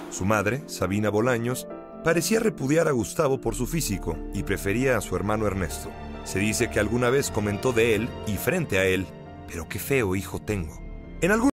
Su madre, Sabina Bolaños, parecía repudiar a Gustavo por su físico y prefería a su hermano Ernesto. Se dice que alguna vez comentó de él y frente a él: «Pero qué feo hijo tengo». En algún